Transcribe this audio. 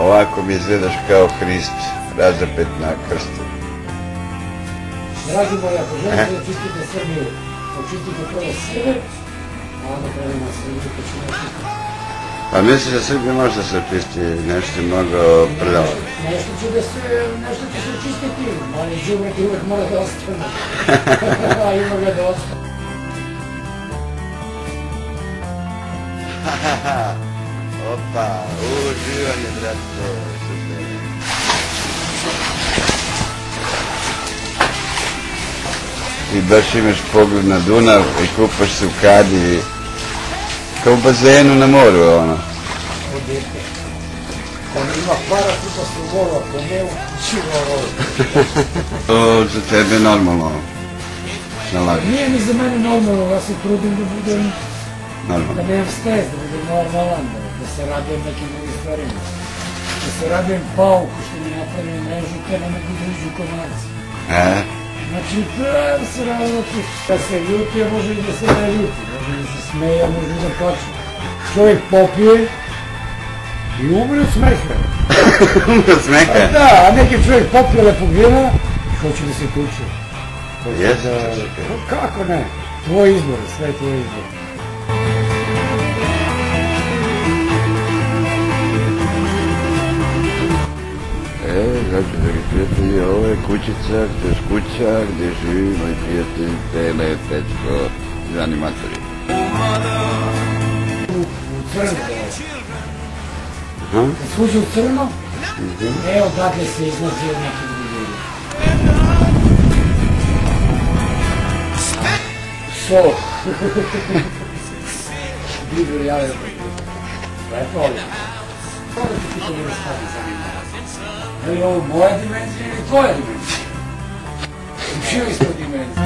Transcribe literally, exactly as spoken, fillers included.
Ovako mi izgledaš kao Hrist, razapet na krstu. Dragi moji, ako želite da čistite Srbiju, počistite prvo sebe, a onda prema Srbiju počinje čistiti. Pa misliš da Srbija može da se očisti, nešto je mnogo prljavo. Nešto će da se, nešto će se očistiti, ali đubrek uvek mora da ostane. A ima ga da ostane. Opa, uživanje, brato, super. I baš imaš pogled na Dunav i kupaš se u kadi, kao u bazenu na moru, ono. O dete. Ono ima para, kupa se u moru, ako nema, čiva ovo. To za tebe je normalno. Nije mi za mene normalno, ja se trudim da budem, da nemam stres, da budem normalan, da se radujem nekim drugim stvarima. Da se radujem pauku što mi napravim mrežu, te ne mogu da uđu komarci. E? Znači, da se raditi, da se ljuti, a može i da se ne ljuti, može da se smeje, a može i da plače. Čovjek popije i umre od smeha. Umre od smeha? Da, a neki čovjek popije lepog vina i hoće da se tuče. Jeste? Kako ne? Tvoj izbor, sve je tvoj izbor. E, znači, dragi prijatelji, ovo je kućica, to je kuća gdje živi moj prijatelj Pele, Pečko i animatori. U crno. Kad služi u crno, evo dakle se izlazi od nekih drugih. So. Bidu jave. Lepo ovdje. Kako ti to bude stati za njima? Je li ovo moja dimenzija ili tvoja dimenzija? U čiju isto dimenzija?